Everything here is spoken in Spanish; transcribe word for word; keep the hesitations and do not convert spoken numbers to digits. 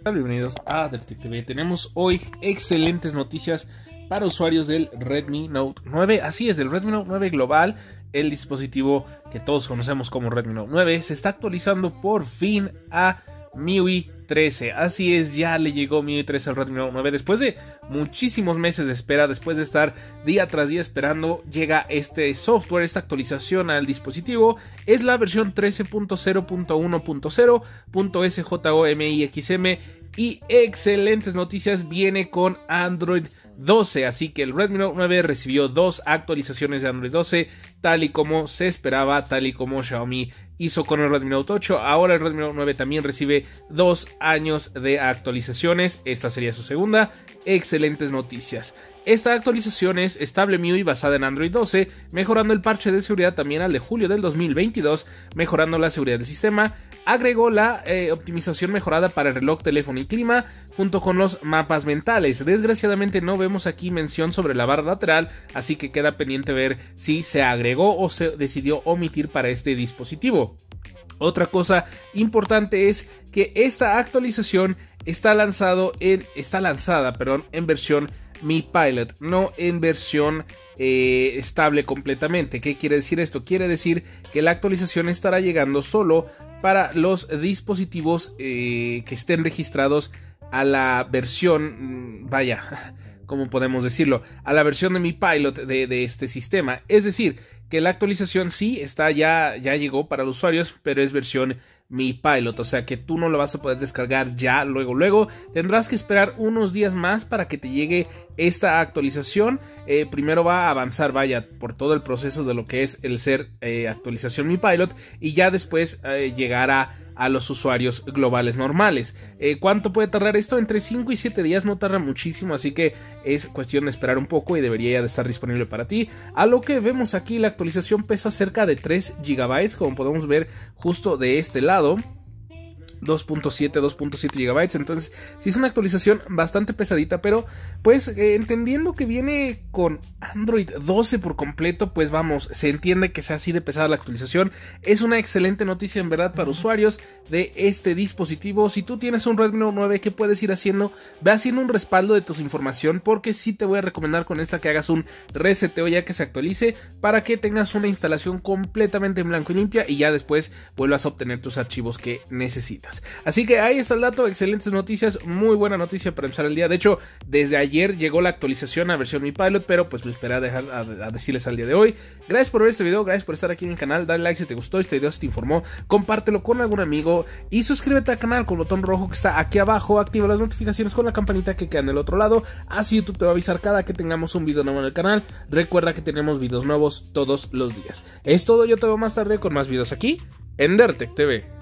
Bienvenidos a Dertec T V. Tenemos hoy excelentes noticias para usuarios del Redmi Note nueve. Así es, el Redmi Note nueve global, el dispositivo que todos conocemos como Redmi Note nueve, se está actualizando por fin a M I U I trece. Así es, ya le llegó M I U I trece al Redmi Note nueve. Después de muchísimos meses de espera, después de estar día tras día esperando, llega este software, esta actualización al dispositivo. Es la versión trece punto cero punto uno punto cero punto S J O M I X M y excelentes noticias, viene con Android doce, así que el Redmi Note nueve recibió dos actualizaciones de Android doce, tal y como se esperaba, tal y como Xiaomi hizo con el Redmi Note ocho. Ahora el Redmi Note nueve también recibe dos años de actualizaciones, esta sería su segunda. Excelentes noticias. Esta actualización es estable M I U I basada en Android doce, mejorando el parche de seguridad también al de julio del dos mil veintidós, mejorando la seguridad del sistema. Agregó la eh, optimización mejorada para el reloj, teléfono y clima, junto con los mapas mentales. Desgraciadamente no vemos aquí mención sobre la barra lateral, así que queda pendiente ver si se agregó o se decidió omitir para este dispositivo. Otra cosa importante es que esta actualización está, lanzado en, está lanzada perdón, en versión Mi Pilot, no en versión eh, estable completamente. ¿Qué quiere decir esto? Quiere decir que la actualización estará llegando solo para los dispositivos eh, que estén registrados a la versión, vaya, ¿cómo podemos decirlo? A la versión de Mi Pilot de, de este sistema. Es decir, que la actualización sí está ya, ya llegó para los usuarios, pero es versión Mi Pilot, o sea que tú no lo vas a poder descargar ya luego luego, tendrás que esperar unos días más para que te llegue esta actualización. Eh, primero va a avanzar, vaya, por todo el proceso de lo que es el ser eh, actualización Mi Pilot, y ya después eh, llegará a los usuarios globales normales. Eh, ¿Cuánto puede tardar esto? Entre cinco y siete días, no tarda muchísimo, así que es cuestión de esperar un poco y debería ya de estar disponible para ti. A lo que vemos aquí, la actualización pesa cerca de tres gigabytes, como podemos ver justo de este lado. dos punto siete gigabytes, entonces sí es una actualización bastante pesadita, pero pues eh, entendiendo que viene con Android doce por completo, pues vamos, se entiende que sea así de pesada la actualización. Es una excelente noticia en verdad para usuarios de este dispositivo. Si tú tienes un Redmi Note nueve, ¿qué puedes ir haciendo? Ve haciendo un respaldo de tu información, porque sí te voy a recomendar con esta que hagas un reseteo ya que se actualice, para que tengas una instalación completamente en blanco y limpia y ya después vuelvas a obtener tus archivos que necesitas. Así que ahí está el dato, excelentes noticias, muy buena noticia para empezar el día. De hecho, desde ayer llegó la actualización a versión Mi Pilot, pero pues me esperé a, dejar, a, a decirles al día de hoy. Gracias por ver este video, gracias por estar aquí en el canal, dale like si te gustó, este video si te informó, compártelo con algún amigo y suscríbete al canal con el botón rojo que está aquí abajo, activa las notificaciones con la campanita que queda en el otro lado, así YouTube te va a avisar cada que tengamos un video nuevo en el canal. Recuerda que tenemos videos nuevos todos los días. Es todo, yo te veo más tarde con más videos aquí en Dertec T V.